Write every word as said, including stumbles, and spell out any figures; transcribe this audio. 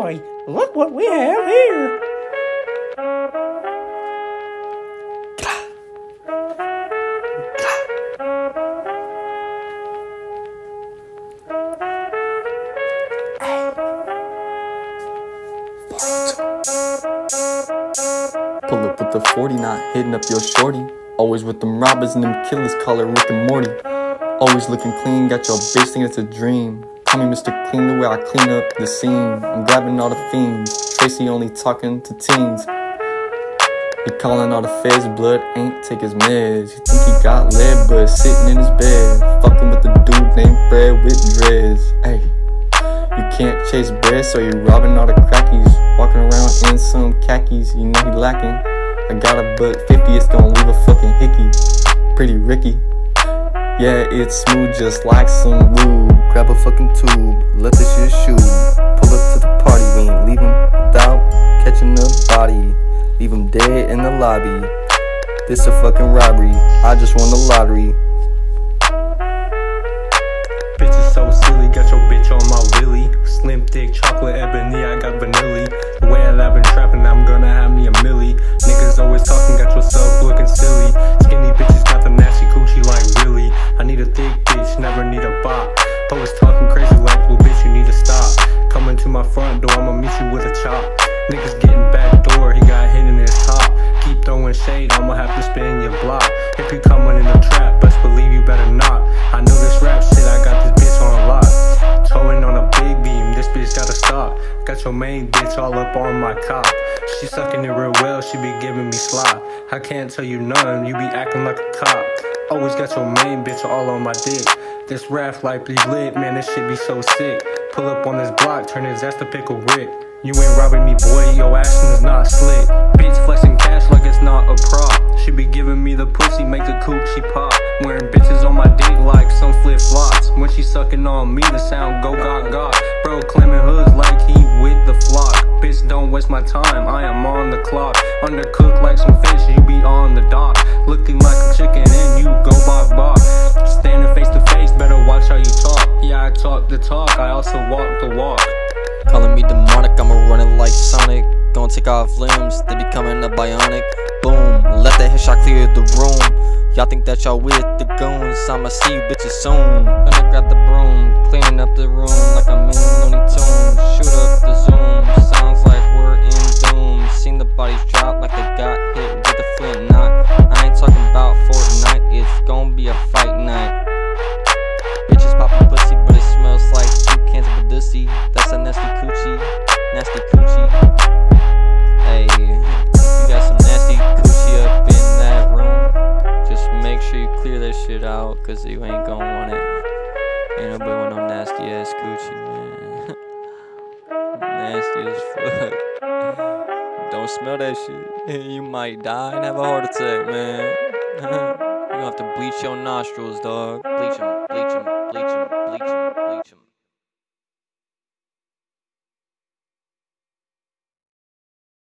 boy, look what we have here. Pull up with the forty, not hitting up your shorty. Always with them robbers and them killers, call it Rick and Morty. Always looking clean, got your bitch thinking it's a dream. Call me Mister Clean the way I clean up the scene. I'm grabbing all the fiends, Tracy only talking to teens. He calling all the feds, blood ain't take his meds. You think he got lead, but sitting in his bed, fucking with the dude named Fred with dreads. Ay, you can't chase bread, so you're robbing all the crackies. Walking around in some khakis, you know he lacking. I got a buck fifty, it's gonna leave a fucking hickey. Pretty Ricky. Yeah, it's smooth just like some lube. Grab a fucking tube, let the shit shoot. Pull up to the party, we ain't leaving without catching a body. Leave him dead in the lobby. This a fucking robbery, I just won the lottery. Bitch is so silly, got your bitch on my willy. Slim, thick, chocolate, ebony, I got vanilla. The way that I've been trapping, I'm gonna have me a milli. Niggas always talking, got yourself looking silly. Skinny bitches got the nasty coochie like really. I need a thick bitch, never need a bop. Always talking crazy like, little bitch, you need to stop. Coming to my front door, I'ma meet you with a chop. Niggas getting back door, he got hit in his top. Keep throwing shade, I'ma have to spin your block. If you coming in the trap, best believe you better not. I know this rap shit, I got this bitch on lock. Towing on a big beam, this bitch gotta stop. Got your main bitch all up on my cock. She sucking it real well, she be giving me slop. I can't tell you none, you be acting like a cop. Always got your main bitch all on my dick. This rap life be lit, man, this shit be so sick. Pull up on this block, turn his ass to pickle Rick. You ain't robbing me, boy, your ass is not slick. Bitch flexing cash like it's not a prop. She be giving me the pussy, make the coochie pop. Wearing bitches on my dick like some flip flops. When she sucking on me, the sound go got got. Bro claiming hoods like he with the flock. Bitch, don't waste my time, I am on the clock. Undercooked like some fish, you be on the dock. Looking like a chicken and you go bok bok. Standing face to face, better watch how you talk. Yeah, I talk the talk, I also walk the walk. Calling me demonic, I'ma run it like Sonic. Gonna take off limbs, they becoming a bionic. Boom, let that headshot clear the room. Y'all think that y'all with the goons, I'ma see you bitches soon. Gonna grab the broom, cleaning up the room like I'm in Looney Tunes. Shoot up the zoom, sounds like we're in doom. Seen the bodies drop like they got hit with a flint knot. I ain't talking about Fortnite, it's gonna be a fight night. Bitches poppin' pussy, but it smells like two cans of Badussy. That's a nasty coochie, nasty coochie. Hey, if you got some nasty coochie up in that room, just make sure you clear that shit out, cause you ain't gon' want it. Ain't nobody want no nasty ass coochie, man. Nasty as fuck. Don't smell that shit. You might die and have a heart attack, man. You gonna have to bleach your nostrils, dog. Bleach them.